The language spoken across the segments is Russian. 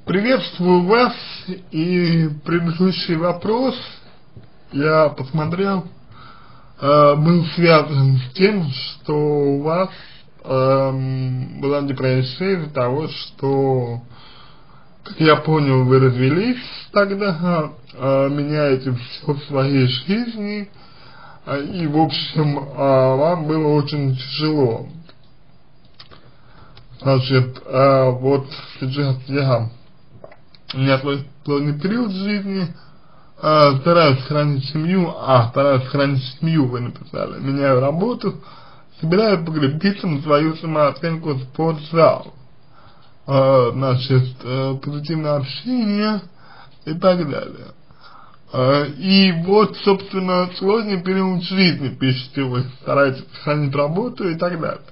Приветствую вас, и предыдущий вопрос я посмотрел, был связан с тем, что у вас была депрессия из-за того, что, как я понял, вы развелись тогда, меняете все в своей жизни, и в общем вам было очень тяжело. Значит, вот сейчас у меня сложный период в жизни, стараюсь сохранить семью, вы написали, меняю работу, собираюсь погрузиться на свою самооценку в спортзал, значит, позитивное общение и так далее. И вот, собственно, сложный период жизни, пишите вы, стараетесь сохранить работу и так далее.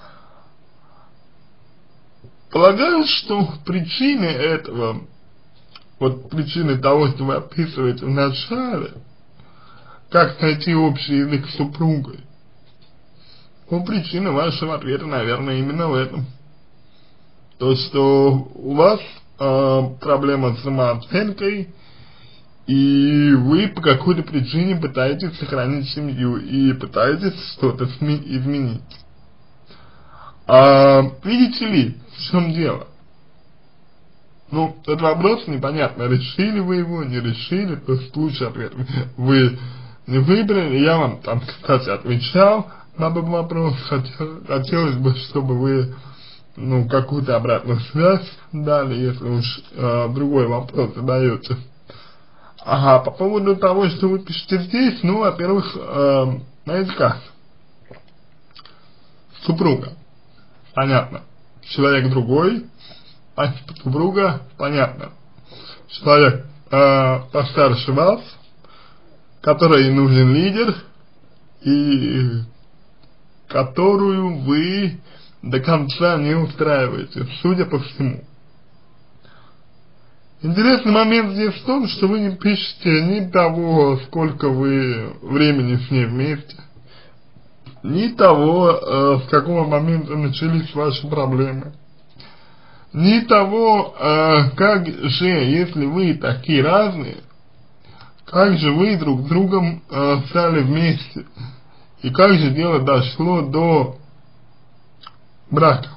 Полагаю, что причины этого, вот причины того, что вы описываете в начале, как найти общий язык с супругой, ну, причина вашего ответа, наверное, именно в этом. То, что у вас проблема с самооценкой, и вы по какой-то причине пытаетесь сохранить семью и пытаетесь что-то изменить. Видите ли, в чем дело? Ну, этот вопрос непонятно, решили вы его, не решили, то есть лучший ответ вы не выбрали, я вам там, кстати, отвечал на этот вопрос, хотелось бы, чтобы вы, ну, какую-то обратную связь дали, если уж другой вопрос задаете. Ага, по поводу того, что вы пишете здесь, ну, во-первых, знаете как, супруга, понятно, человек другой, супруга, понятно, человек постарше вас, который нужен лидер, и которую вы до конца не устраиваете, судя по всему. Интересный момент здесь в том, что вы не пишете ни того, сколько вы времени с ней вместе, ни того, с какого момента начались ваши проблемы, ни того, как же, если вы такие разные, как же вы друг с другом стали вместе, и как же дело дошло до брака,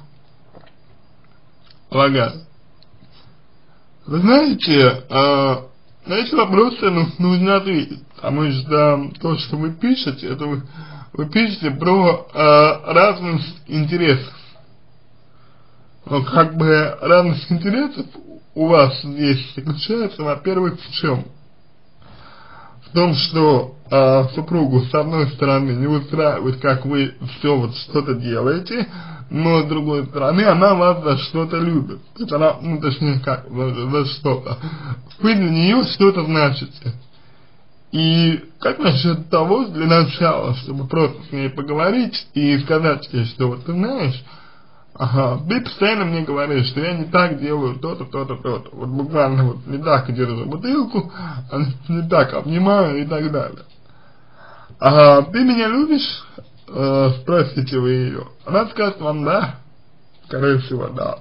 полагаю. Вы знаете, на эти вопросы нужно ответить, потому что то, что вы пишете, это вы пишете про разность интересов. Но как бы разность интересов у вас здесь заключается, во-первых, в чем? В том, что супругу с одной стороны не устраивает, как вы все вот что-то делаете, но с другой стороны она вас за что-то любит. То есть она, ну точнее как, за что-то. Вы для нее что-то значите. И как насчет того, для начала, чтобы просто с ней поговорить и сказать ей, что вот ты знаешь, ага, ты постоянно мне говоришь, что я не так делаю то-то, то-то, то-то. Вот буквально вот не так держу бутылку, не так обнимаю и так далее. Ага, ты меня любишь? Спросите вы ее. Она скажет вам да, скорее всего да.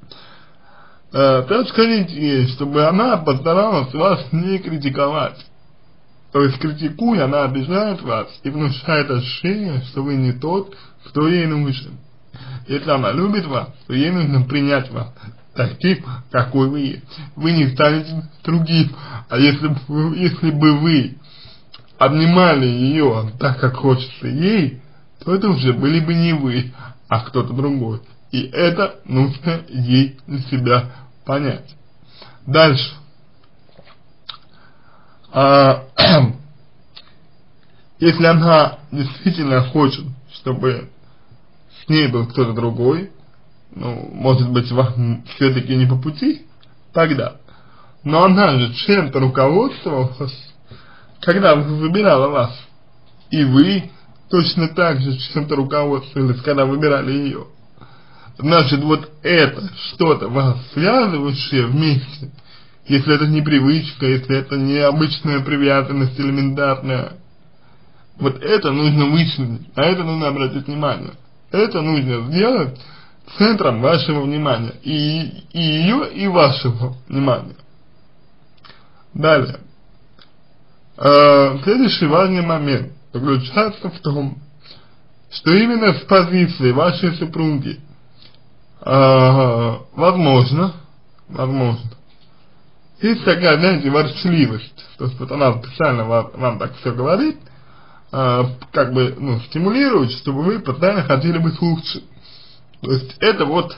То скажите ей, чтобы она постаралась вас не критиковать. То есть критикуя, она обижает вас и внушает ощущение, что вы не тот, кто ей нужен. Если она любит вас, то ей нужно принять вас таким, какой вы есть. Вы не станете другим. А если бы вы обнимали ее так, как хочется ей, то это уже были бы не вы, а кто-то другой. И это нужно ей для себя понять. Дальше. Если она действительно хочет, чтобы с ней был кто-то другой, ну, может быть, вам все-таки не по пути, тогда. Но она же чем-то руководствовалась, когда выбирала вас. И вы точно так же чем-то руководствовались, когда выбирали ее. Значит, вот это что-то вас связывающее вместе, если это не привычка, если это не обычная привязанность элементарная, вот это нужно вычленить, а это нужно обратить внимание. Это нужно сделать центром вашего внимания, и ее, и вашего внимания. Далее. Следующий важный момент заключается в том, что именно с позиции вашей супруги возможно, есть такая, знаете, ворчливость, то есть вот она специально вам так все говорит, как бы, ну, стимулирует, чтобы вы постоянно хотели быть лучше. То есть это вот,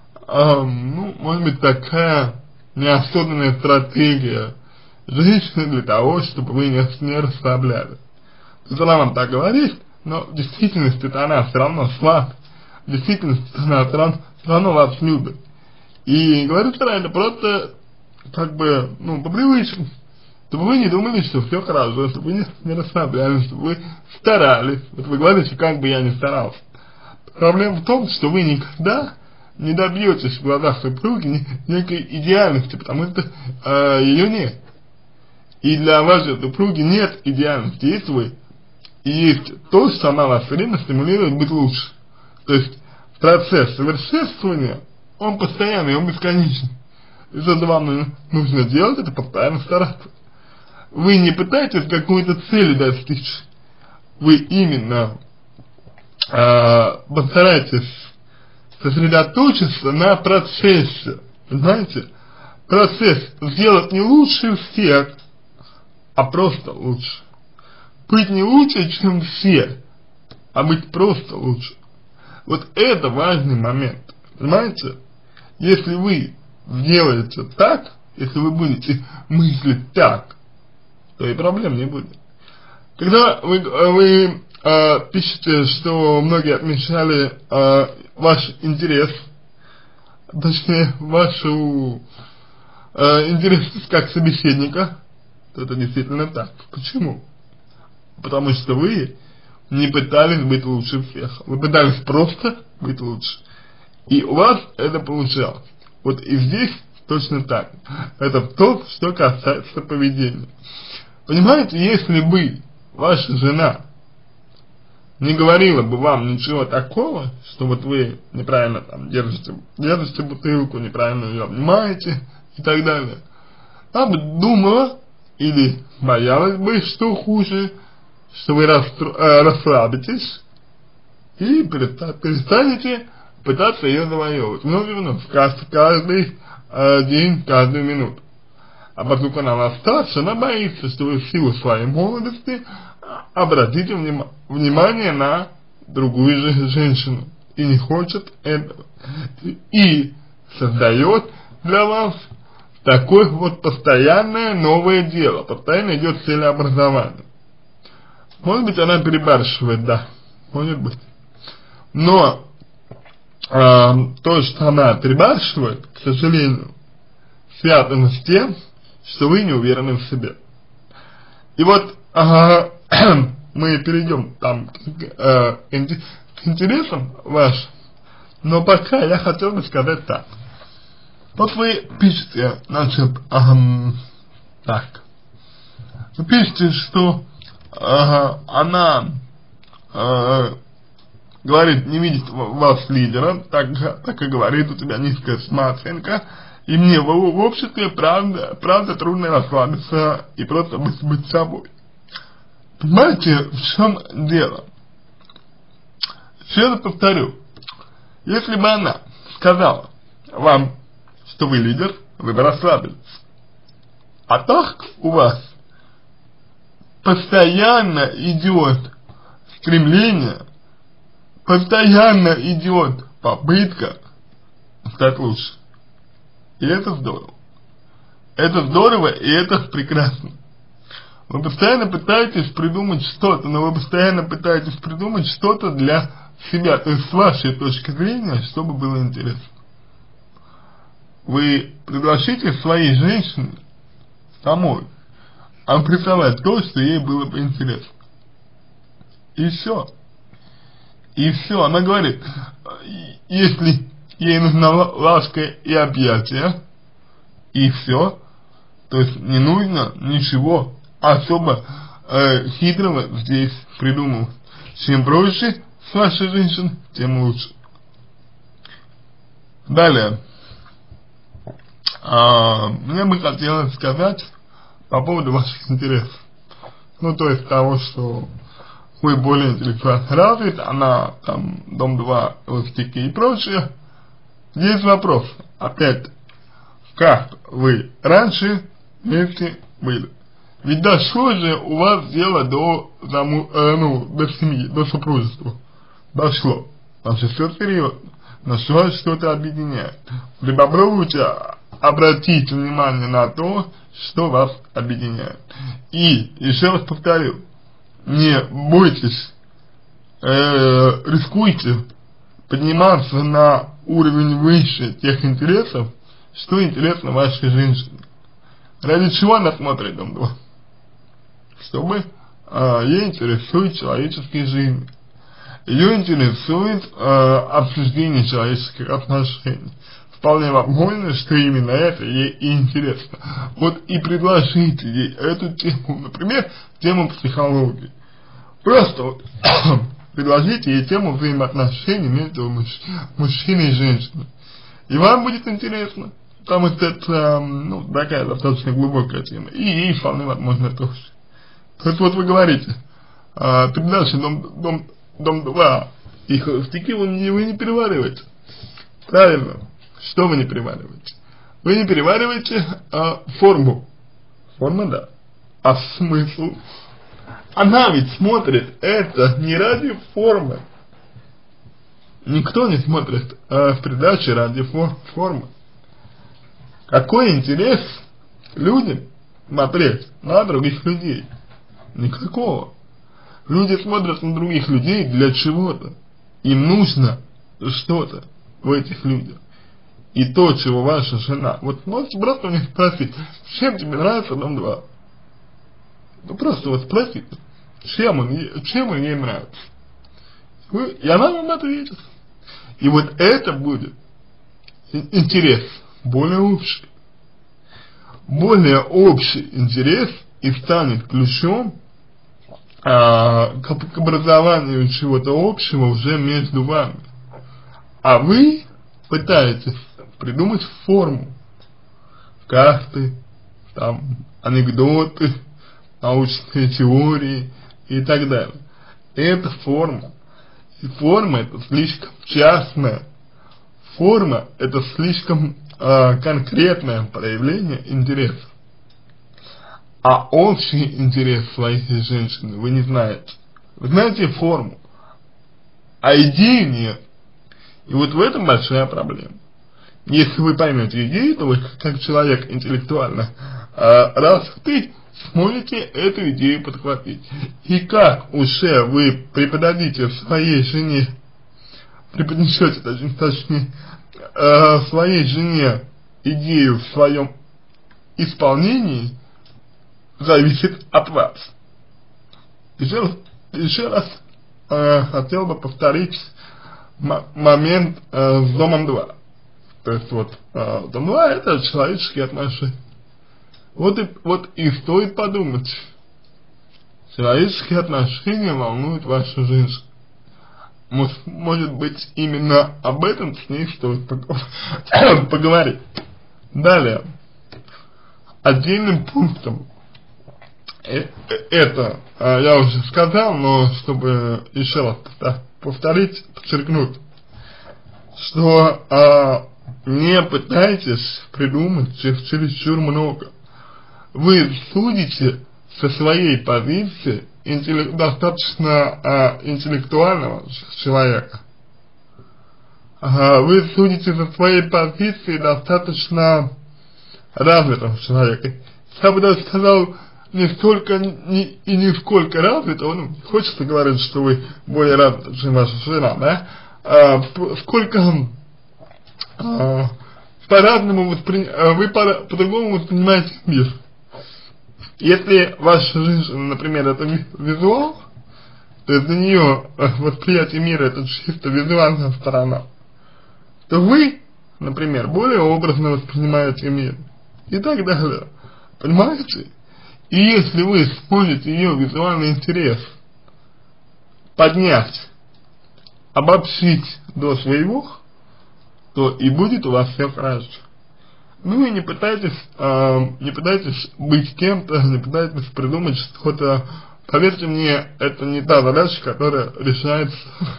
ну, может быть, такая неосознанная стратегия женщины для того, чтобы вы не расслабляли. То есть она вам так говорит, но в действительности-то она все равно с вами, в действительности она все равно вас любит. И говорит она это просто, как бы, ну, по привычке, чтобы вы не думали, что все хорошо, чтобы вы не расслаблялись, чтобы вы старались. Вот вы говорите, как бы я ни старался. Проблема в том, что вы никогда не добьетесь в глазах супруги некой идеальности, потому что ее нет. И для вашей супруги нет идеальности, есть вы. И есть то, что она вас все время стимулирует быть лучше. То есть процесс совершенствования, он постоянный, он бесконечный. И что вам нужно делать, это постоянно стараться. Вы не пытаетесь какой-то цели достичь. Вы именно постарайтесь сосредоточиться на процессе. Знаете, процесс сделать не лучше всех, а просто лучше. Быть не лучше, чем все, а быть просто лучше. Вот это важный момент. Понимаете? Если вы сделаете так, если вы будете мыслить так, то и проблем не будет. Когда вы пишете, что многие отмечали ваш интерес, точнее вашу интерес как собеседника, то это действительно так. Почему? Потому что вы не пытались быть лучше всех, вы пытались просто быть лучше, и у вас это получалось. Вот и здесь точно так. Это то, что касается поведения. Понимаете, если бы ваша жена не говорила бы вам ничего такого, что вот вы неправильно там держите бутылку, неправильно ее обнимаете и так далее, она бы думала или боялась бы, что хуже, что вы расслабитесь и перестанете пытаться ее завоевывать. Вновь, каждый день, каждую минуту. А поскольку она вас старше, она боится, что вы в силу своей молодости обратите внимание на другую женщину. И не хочет этого. И создает для вас такое вот постоянное новое дело. Постоянно идет целеобразование. Может быть, она перебарщивает, да. Может быть. Но то, что она перебарщивает, к сожалению, связано с тем, что вы не уверены в себе. И вот мы перейдем там к интересам вашим, но пока я хотел бы сказать так. Вот вы пишете, значит, так. Вы пишете, что она говорит, не видит вас лидера, так и говорит, у тебя низкая самооценка, и мне в обществе правда трудно расслабиться и просто быть собой. Понимаете, в чем дело? Еще раз повторю, если бы она сказала вам, что вы лидер, вы бы расслабились. А так у вас постоянно идет стремление, постоянно идет попытка стать лучше. И это здорово. Это здорово, и это прекрасно. Вы постоянно пытаетесь придумать что-то, но вы постоянно пытаетесь придумать что-то для себя, то есть с вашей точки зрения, чтобы было интересно. Вы пригласите своей женщине самой обрисовать то, что ей было бы интересно. И все. И все. Она говорит, если ей нужна ласка и объятия, и все, то есть не нужно ничего особо хитрого здесь придумывать. Чем проще с вашей женщиной, тем лучше. Далее, мне бы хотелось сказать по поводу ваших интересов. Ну, то есть того, что вы более интеллектуально развит, она там Дом-2, эластики и прочее. Есть вопрос, опять, как вы раньше вместе были? Ведь дошло же у вас дело до семьи, до супружества. Дошло. Значит, все серьезно. Нашлось что-то объединяет. Вы попробуйте обратить внимание на то, что вас объединяет. И, еще раз повторю, не бойтесь, рискуйте подниматься на уровень выше тех интересов, что интересно вашей женщине. Ради чего она смотрит Дом-2? Чтобы ей интересует человеческие жизни. Ее интересует обсуждение человеческих отношений. Вполне возможно, что именно это ей и интересно. Вот и предложите ей эту тему, например, тему психологии. Просто вот предложите ей тему взаимоотношений между мужчиной и женщиной. И вам будет интересно, потому что это, такая достаточно глубокая тема. И ей вполне возможно тоже. То есть вот вы говорите, передача Дом-2 и холостяки вы не перевариваете. Правильно. Что вы не перевариваете? Вы не перевариваете форму. Форма, да. А смысл? Она ведь смотрит это не ради формы. Никто не смотрит в передаче ради формы. Какой интерес людям смотреть на других людей? Никакого. Люди смотрят на других людей для чего-то. Им нужно что-то в этих людях. И то, чего ваша жена. Вот можете просто у них спросить, чем тебе нравится Дом-2? Ну просто вот спросите, чем ей нравится. И она вам ответит. И вот это будет интерес более общий. Более общий интерес и станет ключом к образованию чего-то общего уже между вами. А вы пытаетесь придумать форму, карты, там, анекдоты, научные теории и так далее. Это форма. И форма это слишком частная. Форма это слишком конкретное проявление интереса. А общий интерес своей женщины вы не знаете. Вы знаете форму, а идеи нет. И вот в этом большая проблема. Если вы поймете идею, то вы, как человек интеллектуально развитый, сможете эту идею подхватить. И как уже вы преподадите своей жене, преподнесете, точнее, своей жене идею в своем исполнении, зависит от вас. Еще раз хотел бы повторить момент с Домом-2. То есть вот Дом-2 это человеческие отношения. Вот и стоит подумать. Человеческие отношения волнуют вашу женщину. Может быть именно об этом с ней стоит поговорить. Далее. Отдельным пунктом это я уже сказал, но чтобы еще раз повторить, подчеркнуть, что не пытайтесь придумать чересчур много. Вы судите со своей позиции достаточно интеллектуального человека. Вы судите со своей позиции достаточно развитого человека. Я бы даже сказал, не сколько развитого, не хочется говорить, что вы более развиты, чем ваша жена, да? Сколько по-разному вы по-другому воспринимаете мир. Если ваша женщина, например, это визуал, то есть для нее восприятие мира это чисто визуальная сторона, то вы, например, более образно воспринимаете мир и так далее. Понимаете? И если вы сможете ее визуальный интерес поднять, обобщить до своего, то и будет у вас все хорошо. Ну и не пытайтесь быть кем-то, не пытайтесь придумать что-то. Поверьте мне, это не та задача, которая решается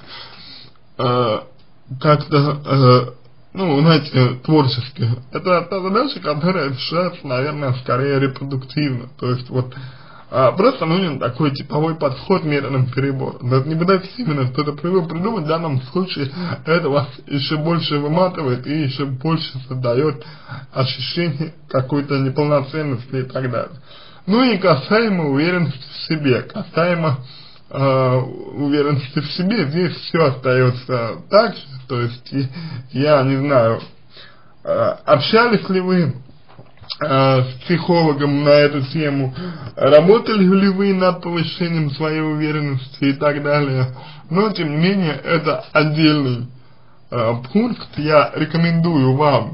как-то, ну, знаете, творчески. Это та задача, которая решается, наверное, скорее репродуктивно. То есть вот просто нужен такой типовой подход методом перебора. Но не пытайтесь именно что-то придумать, в данном случае это вас еще больше выматывает и еще больше создает ощущение какой-то неполноценности и так далее. Ну и касаемо уверенности в себе, уверенности в себе, здесь все остается так же, то есть я не знаю, общались ли вы с психологом на эту тему, работали ли вы над повышением своей уверенности и так далее, но тем не менее это отдельный пункт. Я рекомендую вам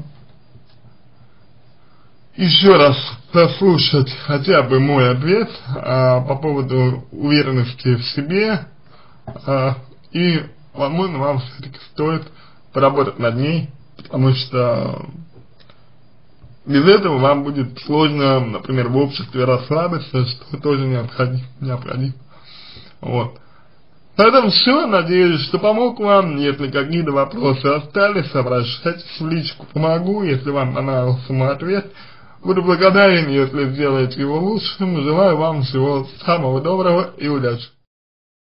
еще раз прослушать хотя бы мой ответ по поводу уверенности в себе, и возможно вам все-таки стоит поработать над ней, потому что без этого вам будет сложно, например, в обществе расслабиться, что тоже необходимо. Вот. Поэтому все, надеюсь, что помог вам. Если какие-то вопросы остались, обращайтесь в личку, помогу. Если вам понравился мой ответ, буду благодарен, если сделаете его лучшим. Желаю вам всего самого доброго и удачи.